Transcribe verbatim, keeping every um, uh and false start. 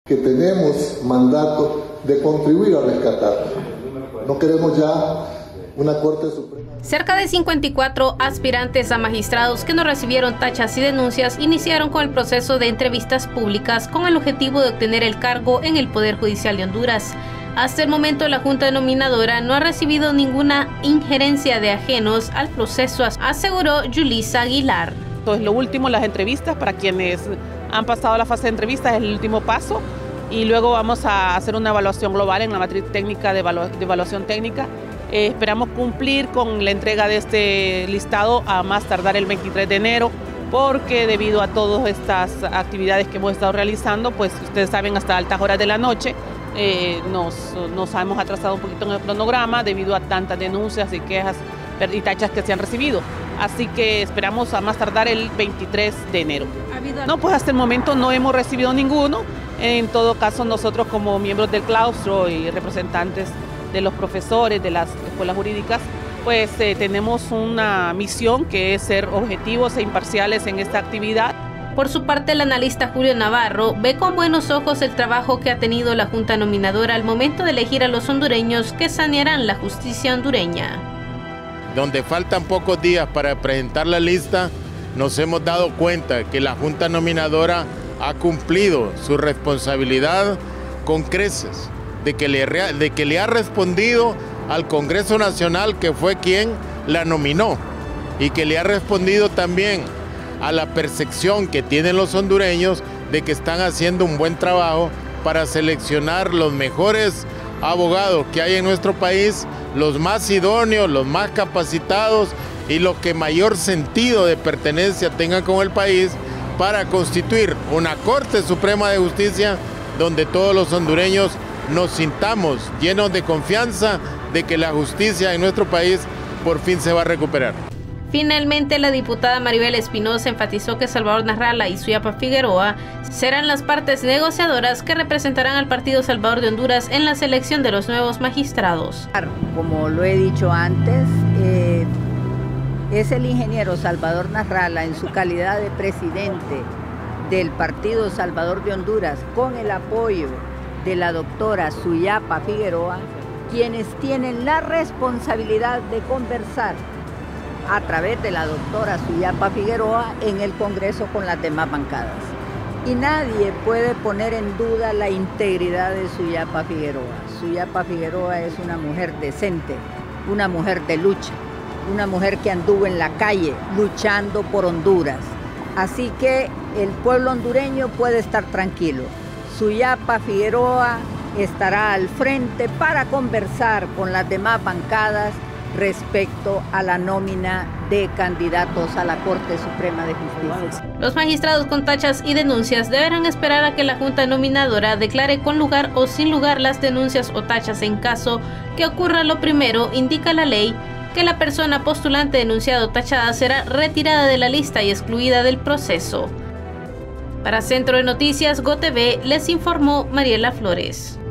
Que tenemos mandato de contribuir a rescatar. No queremos ya una Corte Suprema. Cerca de cincuenta y cuatro aspirantes a magistrados que no recibieron tachas y denuncias iniciaron con el proceso de entrevistas públicas con el objetivo de obtener el cargo en el Poder Judicial de Honduras. Hasta el momento, la Junta Denominadora no ha recibido ninguna injerencia de ajenos al proceso, aseguró Yulisa Aguilar. Entonces, lo último, las entrevistas, para quienes han pasado la fase de entrevistas, es el último paso. Y luego vamos a hacer una evaluación global en la matriz técnica de, evalu de evaluación técnica. Eh, esperamos cumplir con la entrega de este listado a más tardar el veintitrés de enero, porque debido a todas estas actividades que hemos estado realizando, pues ustedes saben, hasta altas horas de la noche, eh, nos, nos hemos atrasado un poquito en el cronograma debido a tantas denuncias y quejas y tachas que se han recibido. Así que esperamos a más tardar el veintitrés de enero. No, pues hasta el momento no hemos recibido ninguno. En todo caso, nosotros como miembros del claustro y representantes de los profesores de las escuelas jurídicas, pues eh, tenemos una misión que es ser objetivos e imparciales en esta actividad. Por su parte, el analista Julio Navarro ve con buenos ojos el trabajo que ha tenido la Junta Nominadora al momento de elegir a los hondureños que sanearán la justicia hondureña. Donde faltan pocos días para presentar la lista, nos hemos dado cuenta que la Junta Nominadora ha cumplido su responsabilidad con creces, de que le, de que le ha respondido al Congreso Nacional, que fue quien la nominó, y que le ha respondido también a la percepción que tienen los hondureños de que están haciendo un buen trabajo para seleccionar los mejores abogados que hay en nuestro país, los más idóneos, los más capacitados y los que mayor sentido de pertenencia tengan con el país, para constituir una Corte Suprema de Justicia donde todos los hondureños nos sintamos llenos de confianza de que la justicia en nuestro país por fin se va a recuperar. Finalmente, la diputada Maribel Espinosa enfatizó que Salvador Narrala y Suyapa Figueroa serán las partes negociadoras que representarán al Partido Salvador de Honduras en la selección de los nuevos magistrados. Como lo he dicho antes, eh, es el ingeniero Salvador Narrala, en su calidad de presidente del Partido Salvador de Honduras, con el apoyo de la doctora Suyapa Figueroa, quienes tienen la responsabilidad de conversar a través de la doctora Suyapa Figueroa en el Congreso con las demás bancadas. Y nadie puede poner en duda la integridad de Suyapa Figueroa. Suyapa Figueroa es una mujer decente, una mujer de lucha, una mujer que anduvo en la calle luchando por Honduras. Así que el pueblo hondureño puede estar tranquilo. Suyapa Figueroa estará al frente para conversar con las demás bancadas respecto a la nómina de candidatos a la Corte Suprema de Justicia. Los magistrados con tachas y denuncias deberán esperar a que la Junta Nominadora declare con lugar o sin lugar las denuncias o tachas. En caso que ocurra lo primero, indica la ley que la persona postulante denunciada o tachada será retirada de la lista y excluida del proceso. Para Centro de Noticias GOTV les informó Mariela Flores.